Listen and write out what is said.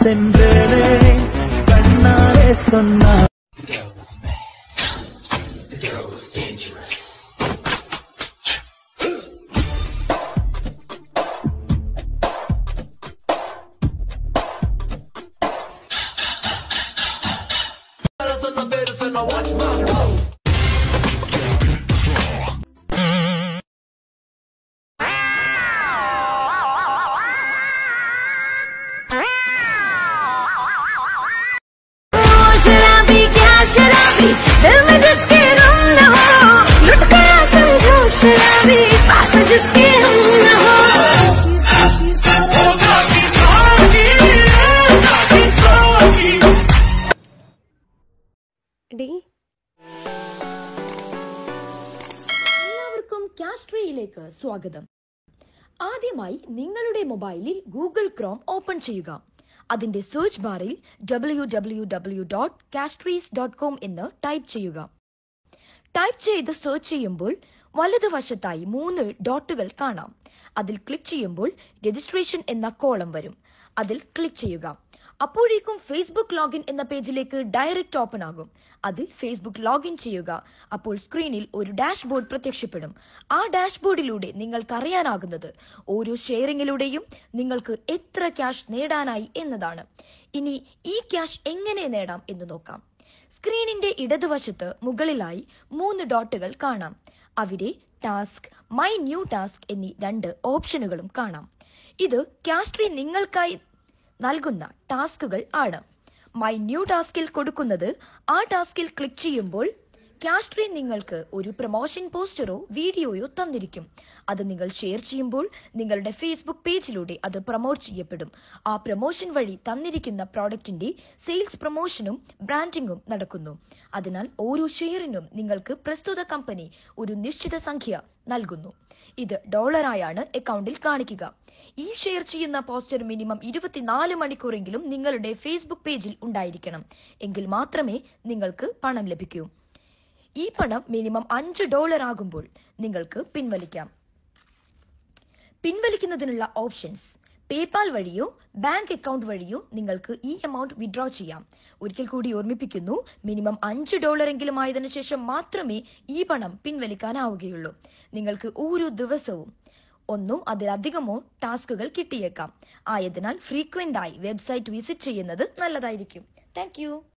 சென்றேனே கண்ணாலே சொன்னார். शराबी दिल में जिसके गम न हो, लुट गया समझो शराबी पास जिसके हम न हो. എല്ലാവർക്കും കാസ്ട്രിയിലേക്ക് സ്വാഗതം. ആദ്യമായി നിങ്ങളുടെ മൊബൈലിൽ ഗൂഗിൾ ക്രോം ഓപ്പൺ ചെയ്യുക. അതിന്റെ സെർച്ച് ബാറിൽ www.castries.com എന്ന് ടൈപ്പ് ചെയ്യുക. ടൈപ്പ് ചെയ്ത് സെർച്ച് ചെയ്യുമ്പോൾ വലതുവശത്തായി 3 ഡോട്ടുകൾ കാണാം. അതിൽ ക്ലിക്ക് ചെയ്യുമ്പോൾ രജിസ്ട്രേഷൻ എന്ന കോളം വരും. അതിൽ ക്ലിക്ക് ചെയ്യുക. അപ്പോഴേക്കും ഫേസ്ബുക്ക് ലോഗിൻ എന്ന പേജിലേക്ക് ഡയറക്റ്റ് ഓപ്പൺ ആകും. അതിൽ ഫേസ്ബുക്ക് ലോഗിൻ ചെയ്യുക. അപ്പോൾ സ്ക്രീനിൽ ഒരു ഡാഷ്ബോർഡ് പ്രത്യക്ഷപ്പെടും. ആ ഡാഷ്ബോർഡിലൂടെ നിങ്ങൾക്ക് അറിയാനാകുന്നത് ഓരോ ഷെയറിങ്ങിലൂടെയും നിങ്ങൾക്ക് എത്ര ക്യാഷ് നേടാനായി എന്നതാണ്. ഇനി ഈ ക്യാഷ് എങ്ങനെ നേടാം എന്ന് നോക്കാം. സ്ക്രീനിന്റെ ഇടതുവശത്ത് മുകളിലായി 3 ഡോട്ടുകൾ കാണാം. അവിടെ ടാസ്ക്, മൈ ന്യൂ ടാസ്ക് എന്നീ 2 ഓപ്ഷനുകളും കാണാം. ഇത് കാസ്ട്രി നിങ്ങൾക്കായി നൽകുന്ന ടാസ്കുകൾ ആണ്. മൈ ന്യൂ ടാസ്കിൽ കൊടുക്കുന്നത് ആ ടാസ്കിൽ ക്ലിക്ക് ചെയ്യുമ്പോൾ കാസ്ട്രി നിങ്ങൾക്ക് ഒരു പ്രൊമോഷൻ പോസ്റ്ററോ വീഡിയോയോ തന്നിരിക്കും. അത് നിങ്ങൾ ഷെയർ ചെയ്യുമ്പോൾ നിങ്ങളുടെ ഫേസ്ബുക്ക് പേജിലൂടെ അത് പ്രൊമോട്ട് ചെയ്യപ്പെടും. ആ പ്രൊമോഷൻ വഴി തന്നിരിക്കുന്ന പ്രോഡക്റ്റിന്റെ സെയിൽസ് പ്രൊമോഷനും ബ്രാൻഡിംഗും നടക്കുന്നു. അതിനാൽ ഓരോ ഷെയറിനും നിങ്ങൾക്ക് പ്രസ്തുത കമ്പനി ഒരു നിശ്ചിത സംഖ്യ നൽകുന്നു. ഇത് ഡോളറായാണ് അക്കൗണ്ടിൽ കാണിക്കുക. ഈ ഷെയർ ചെയ്യുന്ന പോസ്റ്റർ മിനിമം 24 മണിക്കൂറെങ്കിലും നിങ്ങളുടെ ഫേസ്ബുക്ക് പേജിൽ ഉണ്ടായിരിക്കണം. എങ്കിൽ മാത്രമേ നിങ്ങൾക്ക് പണം ലഭിക്കൂ. ഈ പണം മിനിമം $5 ആകുമ്പോൾ നിങ്ങൾക്ക് പിൻവലിക്കാം. പിൻവലിക്കുന്നതിനുള്ള ഓപ്ഷൻസ് പേപാൽ വഴിയോ ബാങ്ക് അക്കൗണ്ട് വഴിയോ നിങ്ങൾക്ക് ഈ എമൗണ്ട് വിഡ്രോ ചെയ്യാം. ഒരിക്കൽ കൂടി ഓർമ്മിപ്പിക്കുന്നു, മിനിമം $5 എങ്കിലും ആയതിനു ശേഷം മാത്രമേ ഈ പണം പിൻവലിക്കാനാവുകയുള്ളൂ. നിങ്ങൾക്ക് ഓരോ ദിവസവും 1 അതിലധികമോ ടാസ്കുകൾ കിട്ടിയേക്കാം. ആയതിനാൽ ഫ്രീക്വന്റ് ആയി വെബ്സൈറ്റ് വിസിറ്റ് ചെയ്യുന്നത് നല്ലതായിരിക്കും. Thank U.